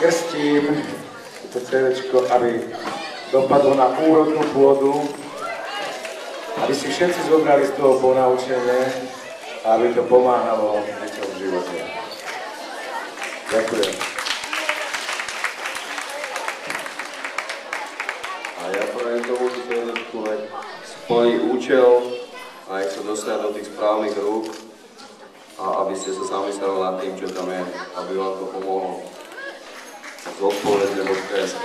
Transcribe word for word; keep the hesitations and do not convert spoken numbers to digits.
krstím to cévéčko, aby dopadlo na úrodnú pôdu, aby si všetci zobrali z toho ponaučenie a aby to pomáhalo deťom v živote. Ďakujem. A ja prajem tomu, že cévéčku nech splní účel a nech sa dostane do tých správnych rúk a aby ste sa zamysleli nad tým, čo tam je, aby vám to pomohlo zodpovedne bodka es ká.